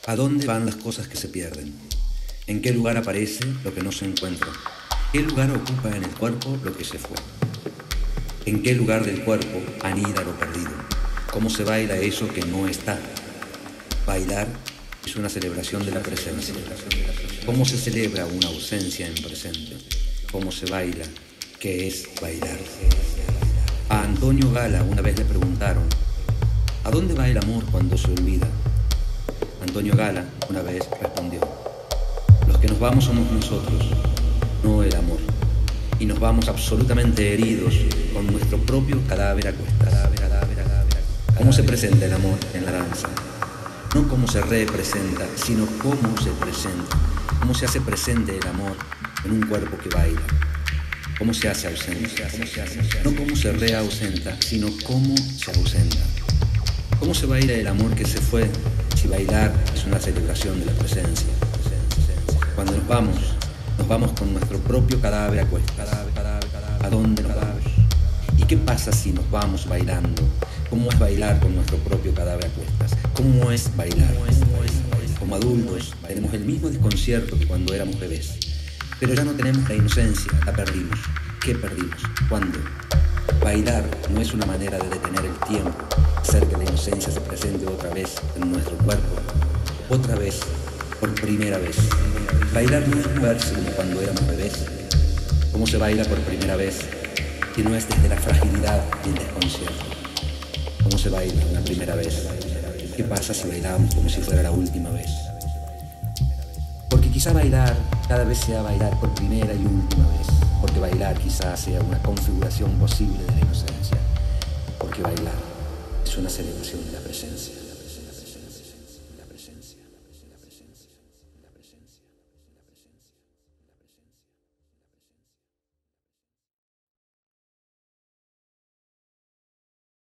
¿A dónde van las cosas que se pierden? ¿En qué lugar aparece lo que no se encuentra? ¿Qué lugar ocupa en el cuerpo lo que se fue? ¿En qué lugar del cuerpo anida lo perdido? ¿Cómo se baila eso que no está? Bailar es una celebración de la presencia. ¿Cómo se celebra una ausencia en presente? ¿Cómo se baila? ¿Qué es bailar? A Antonio Gala una vez le preguntaron: ¿a dónde va el amor cuando se olvida? Antonio Gala una vez respondió: los que nos vamos somos nosotros, no el amor. Y nos vamos absolutamente heridos con nuestro propio cadáver a cuestas. ¿Cómo se presenta el amor en la danza? No cómo se representa, sino cómo se presenta. Cómo se hace presente el amor en un cuerpo que baila. Cómo se hace ausente. No cómo se reausenta, sino cómo se ausenta. ¿Cómo se baila el amor que se fue si bailar es una celebración de la presencia? Cuando nos vamos con nuestro propio cadáver a cuestas. ¿A dónde nos vamos? ¿Y qué pasa si nos vamos bailando? ¿Cómo es bailar con nuestro propio cadáver a cuestas? ¿Cómo es bailar? Como adultos tenemos el mismo desconcierto que cuando éramos bebés, pero ya no tenemos la inocencia, la perdimos. ¿Qué perdimos? ¿Cuándo? Bailar no es una manera de detener el tiempo, hacer que la inocencia se presente otra vez en nuestro cuerpo, otra vez, por primera vez. Bailar no es moverse como cuando éramos bebés. ¿Cómo se baila por primera vez si no es desde la fragilidad y el desconcierto? ¿Cómo se baila una primera vez? ¿Qué pasa si bailamos como si fuera la última vez? Porque quizá bailar cada vez sea bailar por primera y última vez. Porque bailar quizá sea una configuración posible de la inocencia. Porque bailar es una celebración de la presencia.